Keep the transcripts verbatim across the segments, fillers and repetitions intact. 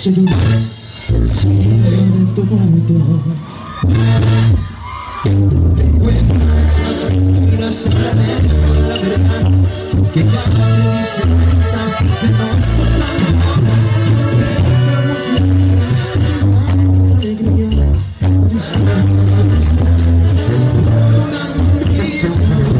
seguiré el sonido de tu cuarto. Encuentras las mentiras en la mente con la verdad, que ya te dice cuenta que no es tu plan. Pero alegría, mis brazos de tristeza, una sonrisa.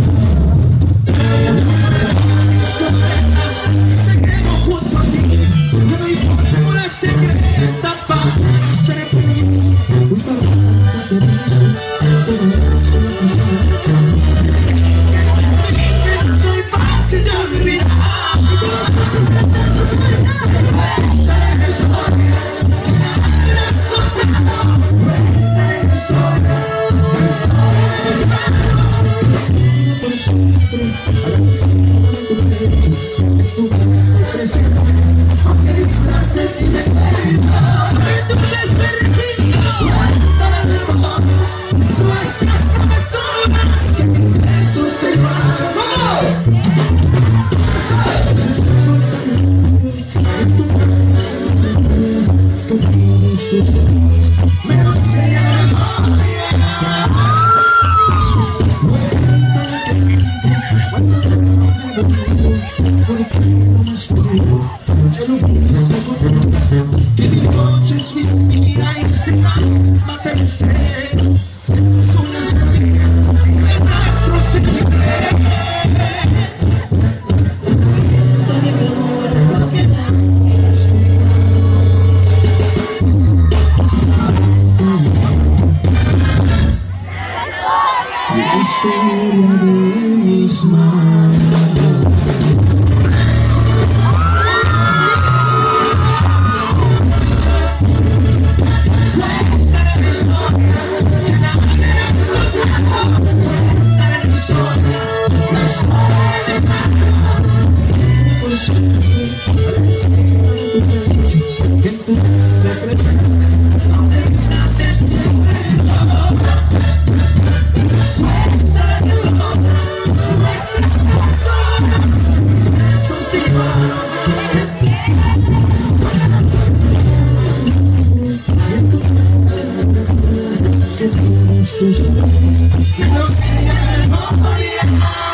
Secreta para ser feliz. Un tormento te dice todo esto lo que sabes. No soy fácil de olvidar. Cuéntale la historia que nadie le has contado. Cuéntale la historia, la historia de los manos. Por siempre a la esquina de tu pecho, en tu brazo presente. Aunque disfraces y te cuento que tú eres perdido. Cuéntale de amores, nuestras travesuras, que mis besos te llevaron. Que tu cabeza que tienes tus dedos, me lo sé de memoria. Cuéntale cuando te lo digo, porque no me espero. Yo no quise contar que mi noche fuiste mía y este alma te besé. Es una historia de nuestro secreto. Cuéntale mi amor porque nadie es la historia de mis manos. Por siempre a la esquina de tu pecho, que en tu brazo presente, donde estás es tu cuento. Cuéntale de amores, nuestras travesuras, mis besos que llevaron. Y en tu cabeza que tienes tus dedos, que no sea de memoria.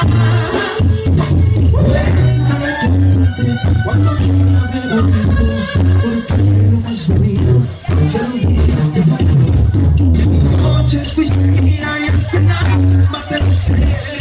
Cuando yo no me olvido, porque no has venido, ya lo viste cuando que mi noche fuiste mía y hasta el alma te besé.